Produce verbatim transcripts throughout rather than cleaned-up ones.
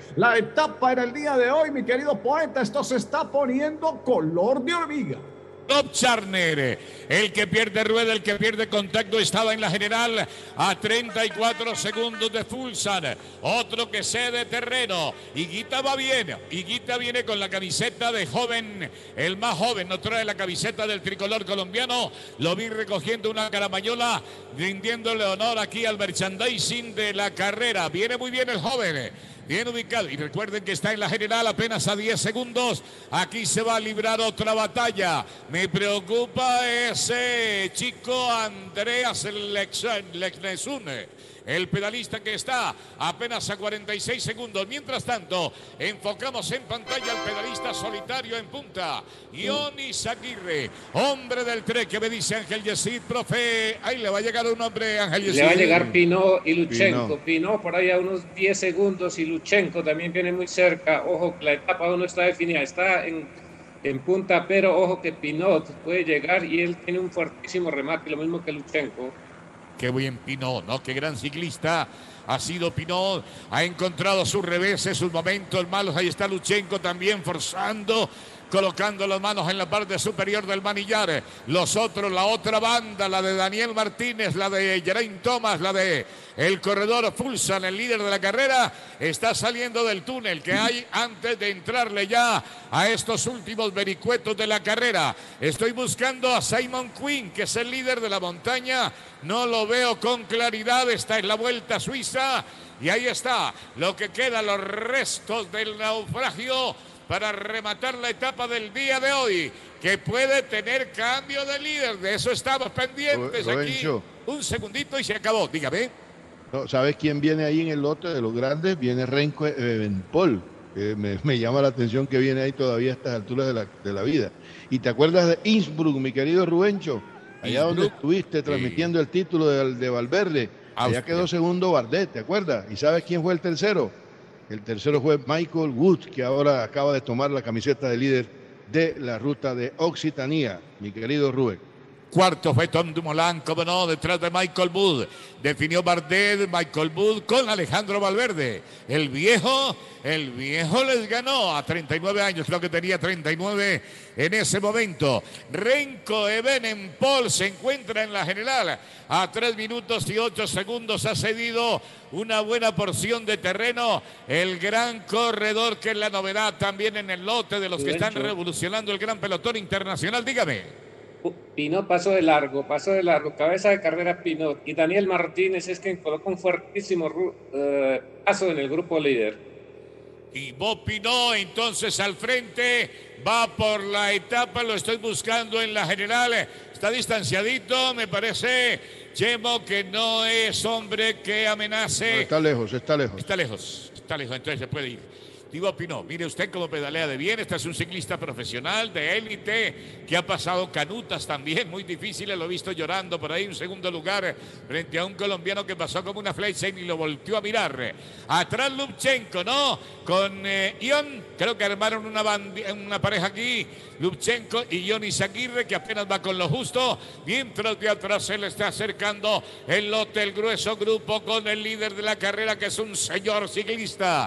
la etapa en el día de hoy, mi querido poeta. Esto se está poniendo color de hormiga. Top Charner, el que pierde rueda, el que pierde contacto, estaba en la general a treinta y cuatro segundos de Fulsan. Otro que cede terreno. Higuita va bien. Higuita viene con la camiseta de joven, el más joven, no trae la camiseta del tricolor colombiano. Lo vi recogiendo una caramañola, rindiéndole honor aquí al merchandising de la carrera. Viene muy bien el joven. Bien ubicado, y recuerden que está en la general apenas a diez segundos. Aquí se va a librar otra batalla. Me preocupa ese chico Andreas Lexnesune, el pedalista que está apenas a cuarenta y seis segundos. Mientras tanto, enfocamos en pantalla al pedalista solitario en punta, Ionis Aguirre, hombre del Trek, que me dice Ángel Yesid, profe. Ahí le va a llegar un hombre, Ángel Yesid. Le va a llegar Pinot y Luchenko. Pinot, Pinot por ahí a unos diez segundos y Luchenko también viene muy cerca. Ojo, la etapa aún no está definida, está en, en punta, pero ojo que Pinot puede llegar y él tiene un fuertísimo remate, lo mismo que Luchenko. Qué bien Pinot, ¿no? Qué gran ciclista ha sido Pinot. Ha encontrado sus reveses, sus momentos malos. Ahí está Luchenko también forzando, colocando las manos en la parte superior del manillar. Los otros, la otra banda, la de Daniel Martínez, la de Geraint Thomas, la de el corredor Fulsan, el líder de la carrera, está saliendo del túnel que hay antes de entrarle ya a estos últimos vericuetos de la carrera. Estoy buscando a Simon Quinn, que es el líder de la montaña. No lo veo con claridad. Está en la Vuelta a Suiza y ahí está lo que queda, los restos del naufragio, para rematar la etapa del día de hoy, que puede tener cambio de líder. De eso estamos pendientes. Aquí un segundito y se acabó. Dígame. No, ¿sabes quién viene ahí en el lote de los grandes? Viene Renko Evenepoel. Eh, me, me llama la atención que viene ahí todavía a estas alturas de la, de la vida. ¿Y te acuerdas de Innsbruck, mi querido Rubencho? Allá Innsbruck, donde estuviste sí, transmitiendo el título de, de Valverde. Allá Austria. Quedó segundo Bardet, ¿te acuerdas? ¿Y sabes quién fue el tercero? El tercero fue Michael Wood, que ahora acaba de tomar la camiseta de líder de la ruta de Occitania, mi querido Rubén. Cuarto fue Tom Dumoulin, como no, detrás de Michael Wood. Definió Bardet, Michael Wood con Alejandro Valverde. El viejo, el viejo les ganó a treinta y nueve años, creo que tenía treinta y nueve en ese momento. Renko Evenepoel se encuentra en la general a tres minutos y ocho segundos. Ha cedido una buena porción de terreno. El gran corredor, que es la novedad también en el lote de los que están revolucionando el gran pelotón internacional. Dígame. Pinot pasó de largo, pasó de largo, cabeza de carrera Pinot, y Daniel Martínez es quien colocó un fuertísimo uh, paso en el grupo líder. Y Bob Pinot entonces al frente, va por la etapa, lo estoy buscando en la general, está distanciadito, me parece, Chemo, que no es hombre que amenace. No, está lejos, está lejos. Está lejos, está lejos, entonces se puede ir. Digo, Pinot, mire usted cómo pedalea de bien. Este es un ciclista profesional de élite que ha pasado canutas también muy difíciles. Lo he visto llorando por ahí, un segundo lugar frente a un colombiano que pasó como una flecha y ni lo volteó a mirar. Atrás Luchenko, ¿no? Con eh, Ion, creo que armaron una, una pareja aquí. Luchenko y Ionis Aguirre, que apenas va con lo justo. Mientras de atrás se le está acercando el lote, el grueso grupo, con el líder de la carrera, que es un señor ciclista,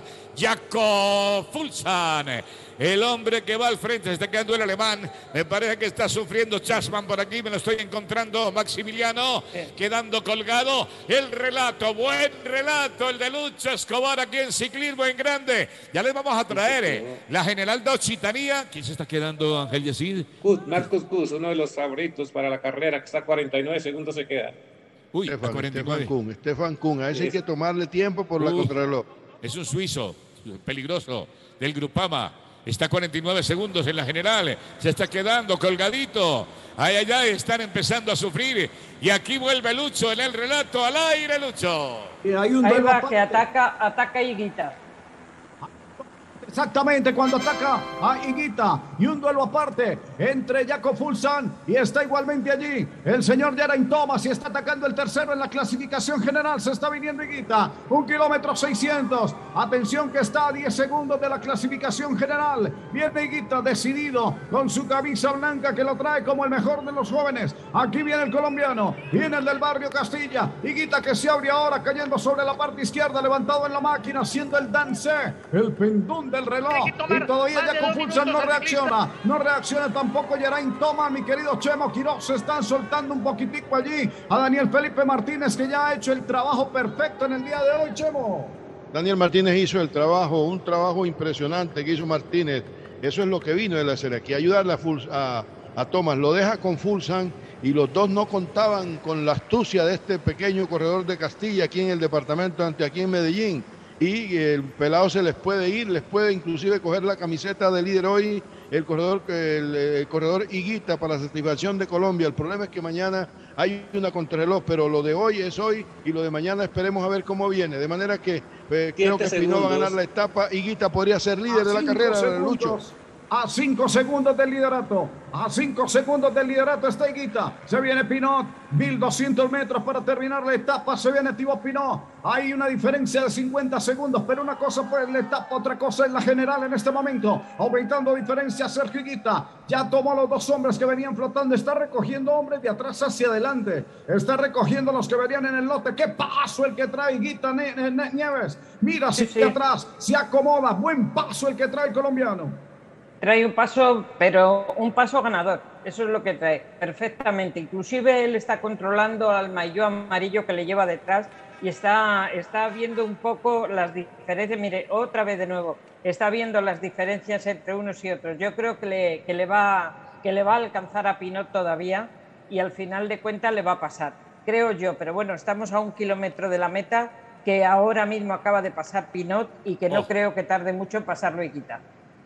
Jakob Fulsan. El hombre que va al frente, se está quedando el alemán. Me parece que está sufriendo Chasman por aquí. Me lo estoy encontrando, Maximiliano, quedando colgado. El relato, buen relato, el de Lucho Escobar aquí en Ciclismo en Grande. Ya les vamos a traer eh, la general de Occitania. ¿Quién se está quedando, Ángel Yesid? Marcus Kuss, uno de los favoritos para la carrera, que está a cuarenta y nueve segundos se queda. Uy, Stefan, a cuarenta y nueve. Stefan Kuhn, Stefan Kuhn. A ese hay que tomarle tiempo por Uy, la contrarreloj. Es un suizo peligroso del Grupama. Está a cuarenta y nueve segundos en la general. Se está quedando colgadito. Ahí allá están empezando a sufrir. Y aquí vuelve Lucho en el relato. Al aire, Lucho. Y hay un Ahí va, que ataca, ataca Higuita. Exactamente, cuando ataca a Higuita y un duelo aparte entre Jakob Fuglsang y está igualmente allí el señor Geraint Thomas y está atacando el tercero en la clasificación general. Se está viniendo Higuita, un kilómetro seiscientos. Atención que está a diez segundos de la clasificación general. Viene Higuita decidido con su camisa blanca que lo trae como el mejor de los jóvenes. Aquí viene el colombiano, viene el del barrio Castilla. Higuita que se abre ahora cayendo sobre la parte izquierda, levantado en la máquina, haciendo el dance, el pendón del reloj, y todavía Jakob Fuglsang no reacciona, no reacciona tampoco Geraint Thomas, mi querido Chemo Quiroz. Se están soltando un poquitico allí a Daniel Felipe Martínez, que ya ha hecho el trabajo perfecto en el día de hoy, Chemo. Daniel Martínez hizo el trabajo, un trabajo impresionante que hizo Martínez. Eso es lo que vino de hacer aquí, ayudarle a, Fuls, a, a Thomas. Lo deja con Fuglsang y los dos no contaban con la astucia de este pequeño corredor de Castilla aquí en el departamento de Antioquia, aquí en Medellín. Y el pelado se les puede ir, les puede inclusive coger la camiseta de líder hoy el corredor, el, el corredor Higuita para la satisfacción de Colombia. El problema es que mañana hay una contrarreloj, pero lo de hoy es hoy y lo de mañana esperemos a ver cómo viene. De manera que eh, creo que Pinot va a ganar la etapa. Higuita podría ser líder de la carrera, de Lucho. A cinco segundos del liderato, a cinco segundos del liderato está Higuita. Se viene Pinot, mil doscientos metros para terminar la etapa. Se viene Thibaut Pinot. Hay una diferencia de cincuenta segundos, pero una cosa fue la etapa, otra cosa es la general en este momento. Aumentando diferencia Sergio Higuita. Ya tomó los dos hombres que venían flotando. Está recogiendo hombres de atrás hacia adelante. Está recogiendo los que venían en el lote. ¡Qué paso el que trae Higuita Nieves! Mira hacia sí, sí. atrás, se acomoda. Buen paso el que trae el colombiano. Trae un paso, pero un paso ganador. Eso es lo que trae, perfectamente. Inclusive él está controlando al maillot amarillo que le lleva detrás y está, está viendo un poco las diferencias. Mire, otra vez de nuevo, está viendo las diferencias entre unos y otros. Yo creo que le, que le, va, que le va a alcanzar a Pinot todavía y al final de cuentas le va a pasar. Creo yo, pero bueno, estamos a un kilómetro de la meta que ahora mismo acaba de pasar Pinot y que no oh. creo que tarde mucho en pasarlo Higuita.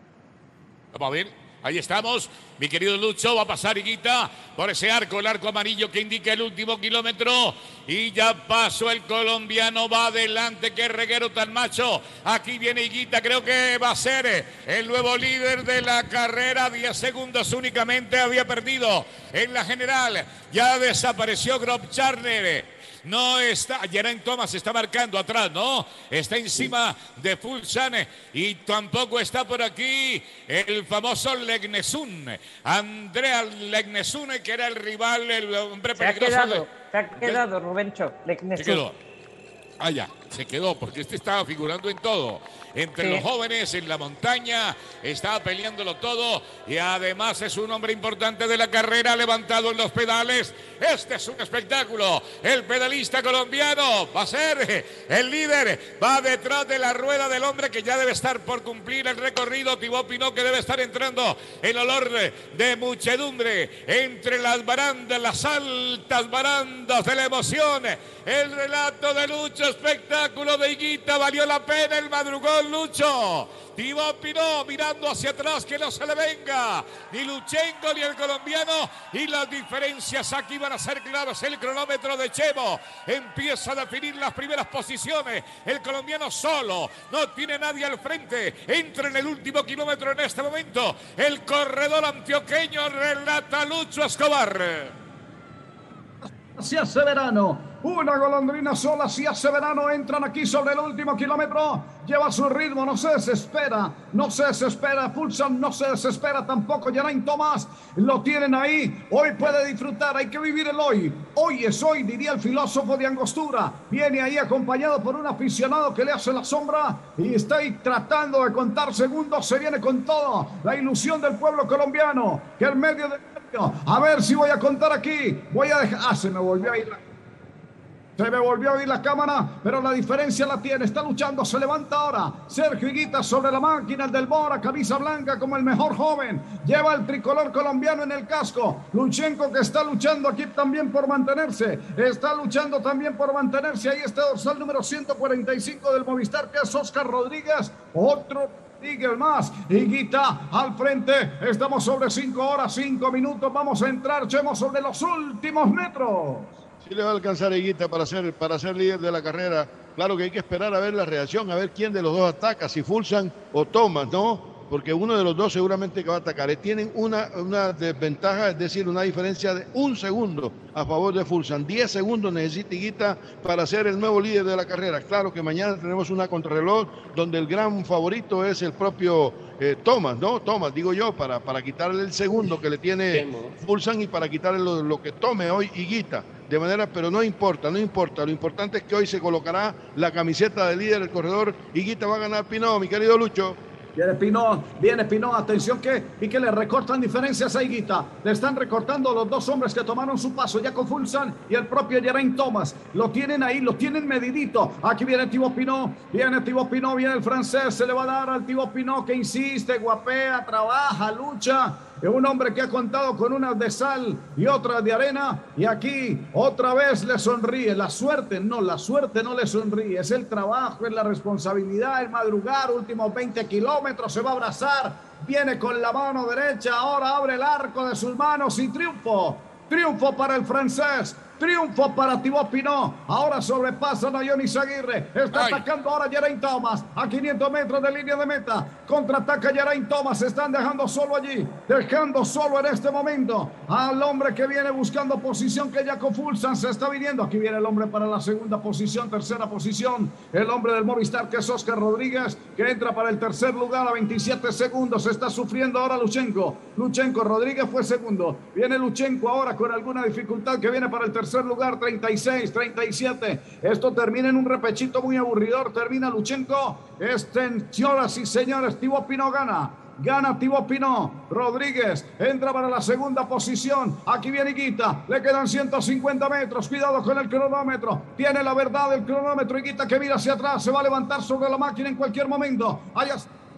Vamos a ver, ahí estamos, mi querido Lucho, va a pasar Higuita por ese arco, el arco amarillo que indica el último kilómetro y ya pasó el colombiano, va adelante, qué reguero tan macho, aquí viene Higuita, creo que va a ser el nuevo líder de la carrera, diez segundos únicamente había perdido en la general, ya desapareció Grob Charner. No está, Geraint Thomas está marcando atrás, ¿no? Está encima de Fuglsang y tampoco está por aquí el famoso Legnesun, Andrea Legnesun, que era el rival, el hombre peligroso. Se ha quedado, se ha quedado Rubencho, Legnesun. Se quedó. Ah, ya, se quedó, porque este estaba figurando en todo. Entre sí. los jóvenes, en la montaña, estaba peleándolo todo y además es un hombre importante de la carrera, levantado en los pedales. Este es un espectáculo. El pedalista colombiano va a ser el líder, va detrás de la rueda del hombre que ya debe estar por cumplir el recorrido. Thibaut Pinot, que debe estar entrando el olor de muchedumbre entre las barandas, las altas barandas de la emoción. El relato de Lucho, espectáculo de Higuita, valió la pena el madrugón. Lucho, Thibaut Pinot mirando hacia atrás, que no se le venga ni Luchenko ni el colombiano, y las diferencias aquí van a ser claras. El cronómetro de Chemo empieza a definir las primeras posiciones, el colombiano solo, no tiene nadie al frente, entra en el último kilómetro en este momento el corredor antioqueño, relata Lucho Escobar. Si hace verano, una golondrina sola, si hace verano, entran aquí sobre el último kilómetro, lleva su ritmo, no se desespera, no se desespera, Fuglsang no se desespera tampoco, Geraint Thomas, lo tienen ahí, hoy puede disfrutar, hay que vivir el hoy, hoy es hoy, diría el filósofo de Angostura, viene ahí acompañado por un aficionado que le hace la sombra y está ahí tratando de contar segundos, se viene con todo, la ilusión del pueblo colombiano, que en medio de... A ver si voy a contar aquí. Voy a dejar. Ah, se me volvió a ir la... Se me volvió a ir la cámara, pero la diferencia la tiene. Está luchando, se levanta ahora. Sergio Higuita sobre la máquina, el del Bora, camisa blanca como el mejor joven. Lleva el tricolor colombiano en el casco. Luchenko, que está luchando aquí también por mantenerse. Está luchando también por mantenerse. Ahí está dorsal número ciento cuarenta y cinco del Movistar, que es Oscar Rodríguez. Otro Miguel más, Higuita al frente, estamos sobre cinco horas, cinco minutos, vamos a entrar, Chemo, sobre los últimos metros. Sí le va a alcanzar Higuita para ser, para ser líder de la carrera. claro que hay que esperar a ver la reacción, a ver quién de los dos ataca, si Fulsan o Thomas, ¿no? Porque uno de los dos seguramente que va a atacar. Tienen una, una desventaja, es decir, una diferencia de un segundo a favor de Fulsan. diez segundos necesita Higuita para ser el nuevo líder de la carrera. Claro que mañana tenemos una contrarreloj donde el gran favorito es el propio eh, Thomas, ¿no? Thomas, digo yo, para, para quitarle el segundo que le tiene Fulsan y para quitarle lo, lo que tome hoy Higuita. De manera, pero no importa, no importa. Lo importante es que hoy se colocará la camiseta de líder del corredor. Higuita va a ganar Pinot, mi querido Lucho. Viene Pinot, viene Pinot, atención que, y que le recortan diferencias a Higuita. Le están recortando los dos hombres que tomaron su paso, Jakob Fuglsang y el propio Geraint Thomas. Lo tienen ahí, lo tienen medidito. Aquí viene Thibaut Pinot, viene Thibaut Pinot, viene el francés, se le va a dar al Thibaut Pinot que insiste, guapea, trabaja, lucha. Es un hombre que ha contado con unas de sal y otras de arena, y aquí otra vez le sonríe. La suerte no, la suerte no le sonríe, es el trabajo, es la responsabilidad, el madrugar, últimos veinte kilómetros, se va a abrazar, viene con la mano derecha, ahora abre el arco de sus manos y triunfo, triunfo para el francés. Triunfo para Thibaut Pinot. Ahora sobrepasan a Johnny Aguirre. Está Ay. atacando ahora Geraint Thomas. A quinientos metros de línea de meta. Contraataca Geraint Thomas. Se están dejando solo allí. Dejando solo en este momento al hombre que viene buscando posición, que Jakob Fuglsang se está viniendo. Aquí viene el hombre para la segunda posición, tercera posición. El hombre del Movistar, que es Oscar Rodríguez, que entra para el tercer lugar a veintisiete segundos. Se está sufriendo ahora Luchenko. Luchenko, Rodríguez fue segundo. Viene Luchenko ahora con alguna dificultad, que viene para el tercer lugar, treinta y seis, treinta y siete. Esto termina en un repechito muy aburridor. Termina Luchenko. Este, señoras y señores, Thibaut Pinot gana. Gana Thibaut Pinot. Rodríguez entra para la segunda posición. Aquí viene Higuita. Le quedan ciento cincuenta metros. Cuidado con el cronómetro. Tiene la verdad del cronómetro. Higuita que mira hacia atrás. Se va a levantar sobre la máquina en cualquier momento. Allá.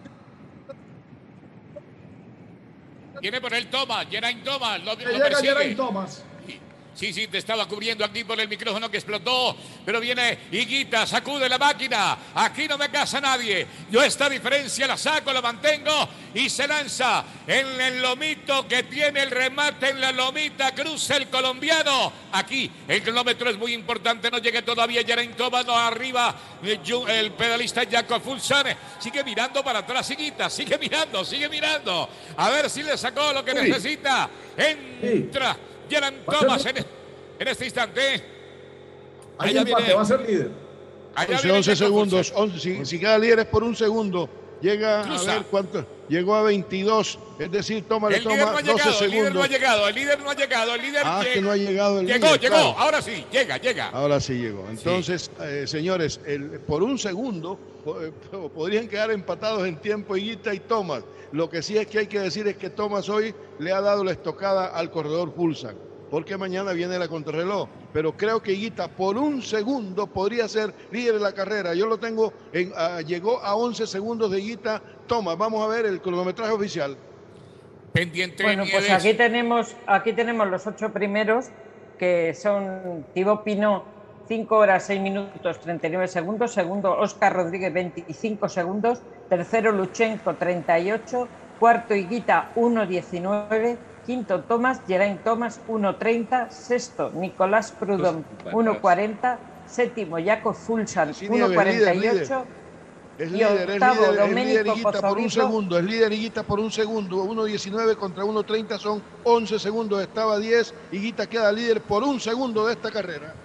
Viene por el Thomas. Geraint Thomas. Lo, lo llega Geraint Thomas. Sí, sí, te estaba cubriendo aquí por el micrófono que explotó, pero viene Higuita, sacude la máquina, aquí no me casa nadie, yo esta diferencia la saco, la mantengo y se lanza en el lomito que tiene el remate en la lomita, cruza el colombiano, aquí el cronómetro es muy importante, no llegue todavía Geraint Thomas, no arriba el pedalista Jakob Fuglsang, sigue mirando para atrás Higuita, sigue mirando, sigue mirando, a ver si le sacó lo que sí. necesita, entra. Geraint Thomas en, en este instante. Allá empate, viene, va a ser líder. once, once segundos. once, si, si cada líder es por un segundo, llega Cruza. a ver cuánto. Llegó a veintidós. Es decir, toma, le toma no doce segundos. El líder no ha llegado. El líder no ha llegado. El líder ah, llega. que no ha llegado el Llegó, líder, llegó. Claro. Ahora sí, llega, llega. Ahora sí llegó. Entonces, sí. Eh, señores, el, por un segundo eh, podrían quedar empatados en tiempo Higuita y Thomas. Lo que sí es que hay que decir es que Thomas hoy le ha dado la estocada al corredor Fuglsang, porque mañana viene la contrarreloj. Pero creo que Higuita por un segundo podría ser líder de la carrera. Yo lo tengo, en, uh, llegó a once segundos de Higuita. Thomas, vamos a ver el cronometraje oficial. Pendiente. Bueno, pues aquí tenemos, aquí tenemos los ocho primeros, que son Thibaut Pinot, cinco horas, seis minutos, treinta y nueve segundos. Segundo, Oscar Rodríguez, veinticinco segundos. Tercero, Luchenko, treinta y ocho. Cuarto, Higuita, uno diecinueve. Quinto, Thomas, Geraint Thomas, uno treinta. Sexto, Nicolás Prudhomme, uno cuarenta. Séptimo, Jakob Fuglsang, uno cuarenta y ocho. Es líder, es líder, es líder Higuita por un segundo, es líder Higuita por un segundo, uno diecinueve contra uno treinta son once segundos, estaba diez, Higuita queda líder por un segundo de esta carrera.